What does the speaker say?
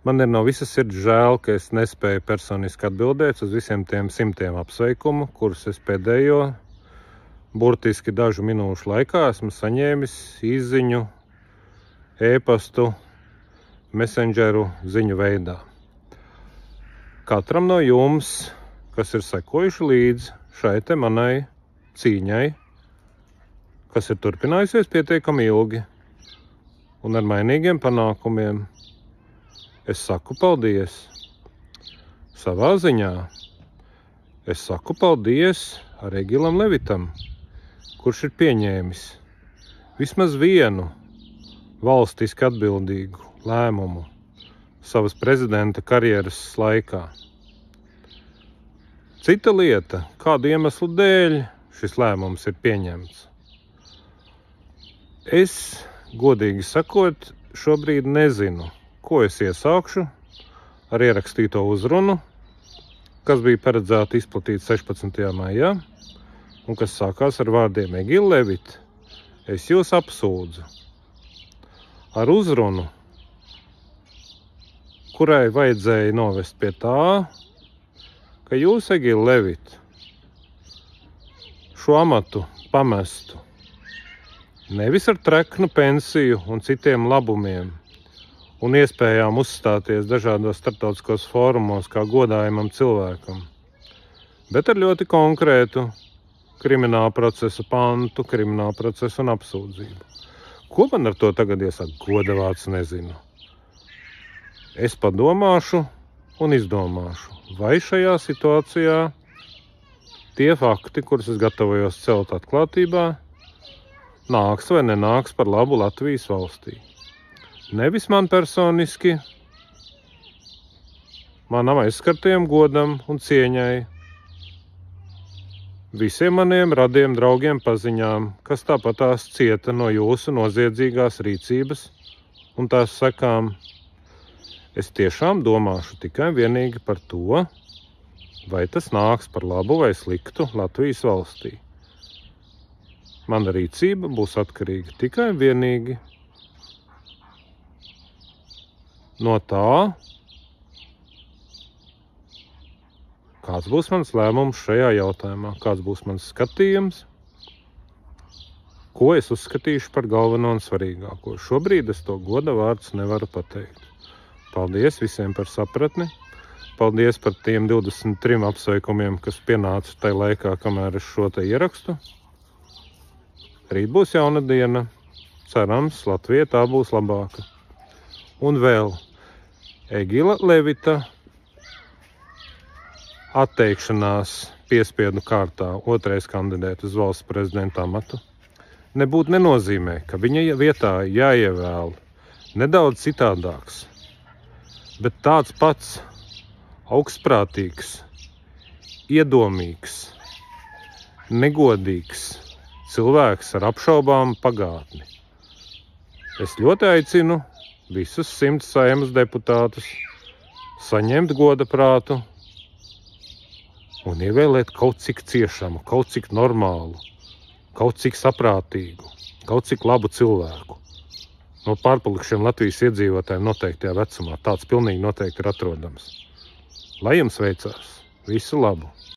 Man ir no visas sirds žēl, ka es nespēju personiski atbildēt uz visiem tiem simtiem apsveikumu, kurus es pēdējo burtiski dažu minūšu laikā esmu saņēmis izziņu, e-pastu, messengeru ziņu veidā. Katram no jums, kas ir sekojuši līdzi šai te manai cīņai, kas ir turpinājusies pietiekami ilgi un ar mainīgiem panākumiem, es saku paldies. Savā ziņā es saku paldies arī Egilam Levitam, kurš ir pieņēmis vismaz vienu valstiski atbildīgu lēmumu savas prezidenta karjeras laikā. Cita lieta, kādu iemeslu dēļ šis lēmums ir pieņemts. Es, godīgi sakot, šobrīd nezinu, ko es iesākšu ar ierakstīto uzrunu, kas bija paredzēta izplatīt 16. maijā, un kas sākās ar vārdiem: Egil Levit, es jūs apsūdzu. Ar uzrunu, kurai vajadzēja novest pie tā, ka jūs, Egil Levit, šo amatu pamestu nevis ar treknu pensiju un citiem labumiem un iespējām uzstāties dažādos starptautiskos fórumos kā godājumam cilvēkam, bet ar ļoti konkrētu kriminālu procesu pantu, kriminālu procesu un apsūdzību. Ko man ar to tagad iesaka? Godavārds nezinu. Es padomāšu un izdomāšu, vai šajā situācijā tie fakti, kurus es gatavojos celt atklātībā, nāks vai nenāks par labu Latvijas valstī. Nevis man personiski, manam aizskartajam godam un cieņai, visiem maniem radiem, draugiem, paziņām, kas tāpatās cieta no jūsu noziedzīgās rīcības un tās sekām. Es tiešām domāšu tikai vienīgi par to, vai tas nāks par labu vai sliktu Latvijas valstī. Mana rīcība būs atkarīga tikai vienīgi no tā, kāds būs mans lēmums šajā jautājumā, kāds būs mans skatījums, ko es uzskatīšu par galveno un svarīgāko. Šobrīd es to goda vārds nevaru pateikt. Paldies visiem par sapratni. Paldies par tiem 23 apsveikumiem, kas pienāca tajā laikā, kamēr es šo te ierakstu. Rīt būs jauna diena. Cerams, Latvija tā būs labāka. Un vēl Egila Levita atteikšanās piespiedu kārtā otrais kandidēt uz valsts prezidenta amatu nebūtu nenozīmē, ka viņa vietā jāievēl nedaudz citādāks, bet tāds pats augstprātīgs, iedomīgs, negodīgs cilvēks ar apšaubām pagātni. Es ļoti aicinu visus 100 Saeimas deputātus saņemt goda prātu un ievēlēt kaut cik ciešamu, kaut cik normālu, kaut cik saprātīgu, kaut cik labu cilvēku. No pārpalikušiem Latvijas iedzīvotājiem noteiktajā vecumā tāds pilnīgi noteikti ir atrodams. Lai jums veicās! Visu labu!